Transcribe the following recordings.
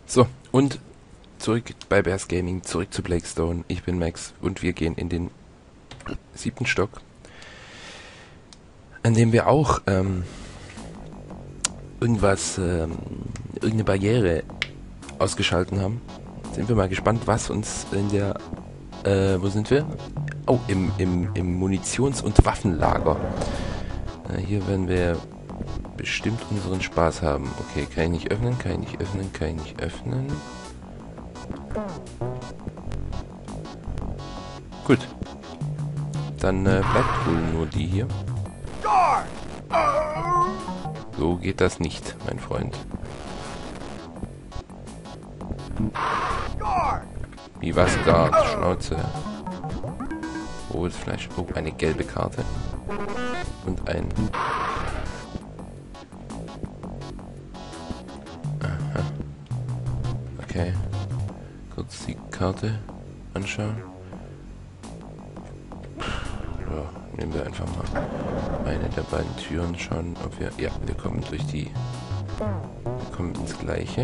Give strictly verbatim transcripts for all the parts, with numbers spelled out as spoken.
So, und zurück bei Bears Gaming, zurück zu Blackstone. Ich bin Max und wir gehen in den siebten Stock, an dem wir auch ähm, irgendwas, ähm, irgendeine Barriere ausgeschalten haben. Sind wir mal gespannt, was uns in der, äh, wo sind wir? Oh, im, im, im Munitions- und Waffenlager. Äh, hier werden wir bestimmt unseren Spaß haben. Okay, kann ich nicht öffnen, kann ich nicht öffnen, kann ich nicht öffnen. Gut. Dann äh, bleibt wohl nur die hier. So geht das nicht, mein Freund. Wie was gab? Schnauze. Rohes Fleisch. Oh, eine gelbe Karte. Und ein... Aha. Okay. Kurz die Karte anschauen. Ja, nehmen wir einfach mal eine der beiden Türen, schauen, ob wir... Ja, wir kommen durch die... Wir kommen ins Gleiche.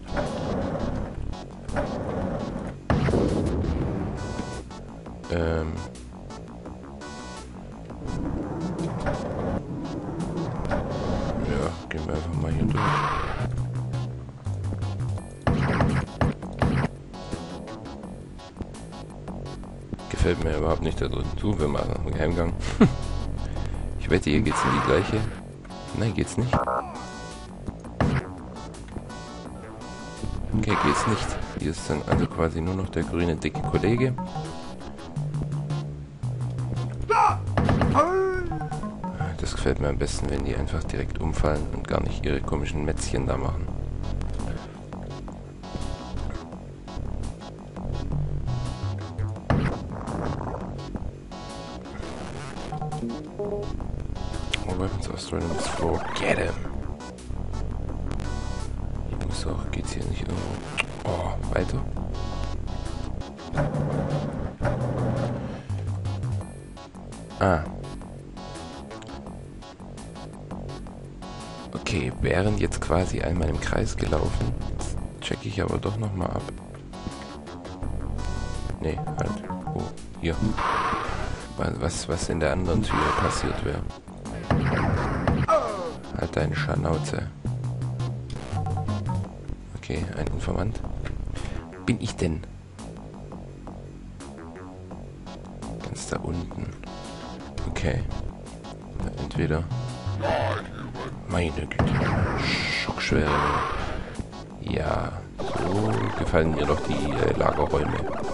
Ähm... Ja, gehen wir einfach mal hier durch. Gefällt mir überhaupt nicht da drin. So, wir machen einen Geheimgang. Ich wette, hier geht's in die gleiche. Nein, geht's nicht. Okay, geht's nicht. Hier ist dann also quasi nur noch der grüne dicke Kollege. Das gefällt mir am besten, wenn die einfach direkt umfallen und gar nicht ihre komischen Mätzchen da machen. Oh, Weapons Australian is four. Get him! Ich muss auch, geht's hier nicht irgendwo... Oh, weiter? Ah. Okay, wären jetzt quasi einmal im Kreis gelaufen. Checke ich aber doch nochmal ab. Nee, halt. Oh, hier. Was, was in der anderen Tür passiert wäre. Halt deine Schnauze. Okay, ein Informant. Bin ich denn? Ganz da unten. Okay. Entweder... Meine Güte. Schockschwere. Ja, so gefallen mir doch die äh, Lagerräume.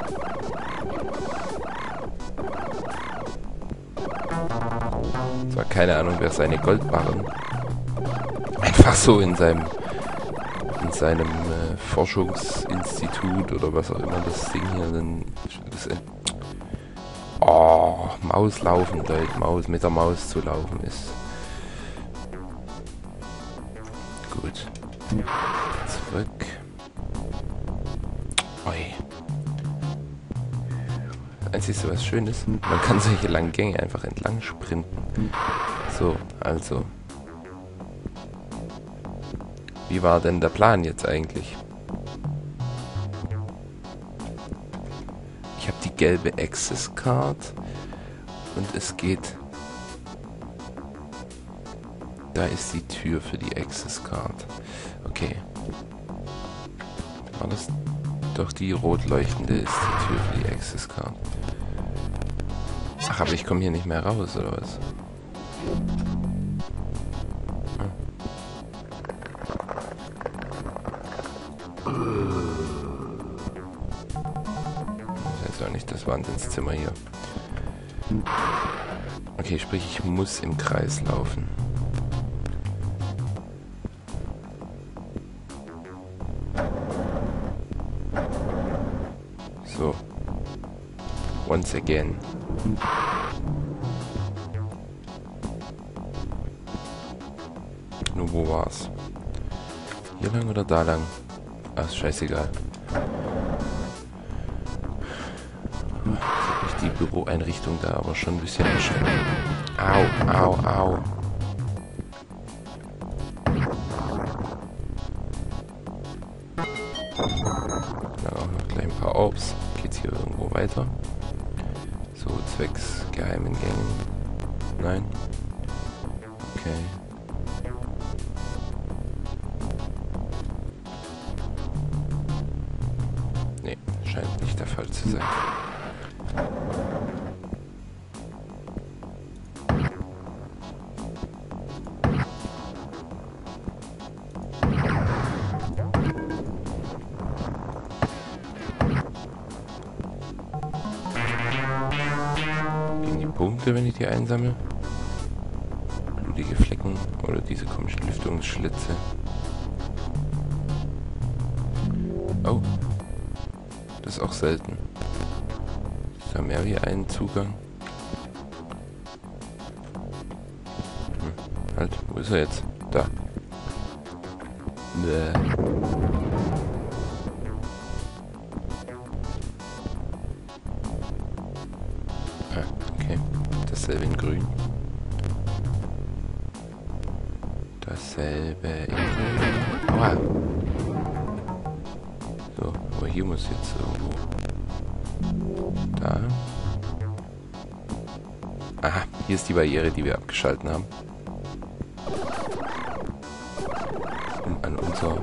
Zwar keine Ahnung, wer seine Goldbarren einfach so in seinem in seinem äh, Forschungsinstitut oder was auch immer das Ding hier dann... Das, äh, oh, Maus laufen, Leute. Maus, mit der Maus zu laufen ist... Gut. Zurück. Oi. Einzig was Schönes. Man kann solche langen Gänge einfach entlang sprinten. So, also. Wie war denn der Plan jetzt eigentlich? Ich habe die gelbe Access Card und es geht... Da ist die Tür für die Access Card. Okay. War das doch die rot leuchtende ist die Tür für die Access Card. Ach, aber ich komme hier nicht mehr raus, oder was? Hm. Das ist ja nicht das Wahnsinnszimmer hier. Okay, sprich, ich muss im Kreis laufen. So. Once again. Nur wo war's? Hier lang oder da lang? Ach, ist scheißegal. Jetzt die Büroeinrichtung da aber schon ein bisschen erschreckt. Au, au, au. Dann auch noch gleich ein paar Orbs. Geht's hier irgendwo weiter? So, zwecks geheimen Gängen. Nein. Okay. Nee, scheint nicht der Fall zu sein. Gegen die Punkte, wenn ich die einsammle? Blutige Flecken oder diese komischen Lüftungsschlitze. Oh. Das ist auch selten. Ist da mehr wie einen Zugang? Hm. Halt, wo ist er jetzt? Da. Bäh. Ah, okay. Dasselbe in grün. Dasselbe in grün. Aua. So, aber hier muss jetzt irgendwo... Da. Aha, hier ist die Barriere, die wir abgeschalten haben. Um an unser...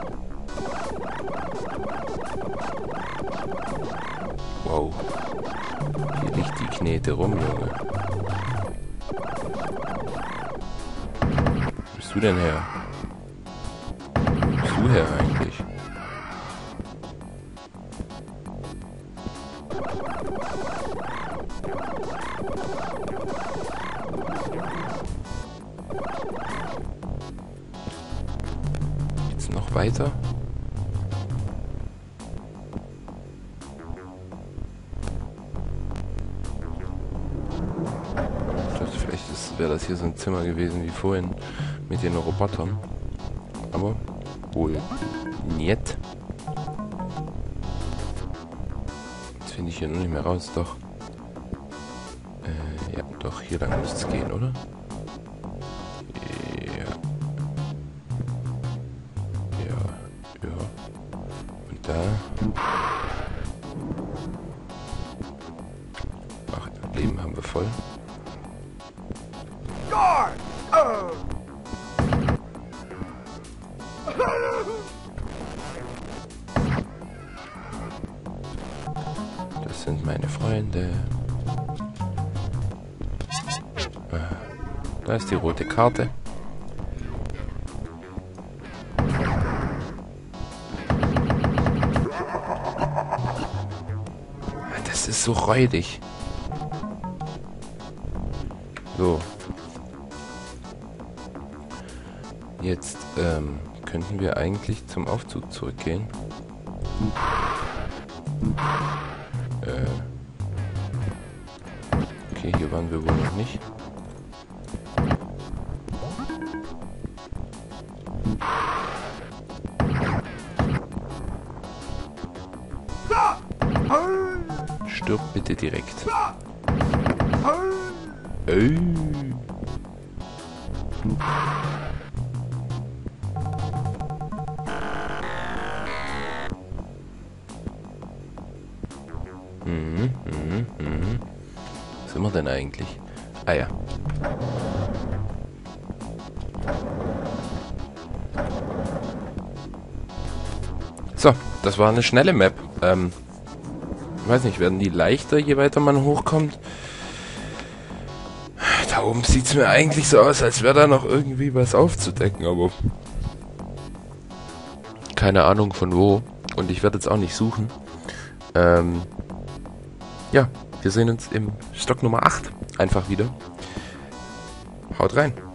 Wow. Hier liegt die Knete rum, Junge. Wo bist du denn her? Wo bist du her eigentlich? Jetzt noch weiter? Ich dachte, vielleicht wäre das hier so ein Zimmer gewesen wie vorhin mit den Robotern. Aber wohl nicht. Jetzt finde ich hier nur nicht mehr raus, doch. Äh, ja, doch, hier lang müsste es gehen, oder? Ja. Ja, ja. Und da. Ach, Leben haben wir voll. Das sind meine Freunde. Da ist die rote Karte. Das ist so räudig. So. Jetzt ähm, könnten wir eigentlich zum Aufzug zurückgehen. Äh. Okay, hier waren wir wohl noch nicht. Stirb bitte direkt. Ey. Mhm, mhm, mhm. Was sind wir denn eigentlich? Ah ja. So, das war eine schnelle Map. Ähm, ich weiß nicht, werden die leichter, je weiter man hochkommt? Da oben sieht es mir eigentlich so aus, als wäre da noch irgendwie was aufzudecken, aber keine Ahnung von wo. Und ich werde jetzt auch nicht suchen. Ähm, ja, wir sehen uns im Stock Nummer acht einfach wieder. Haut rein.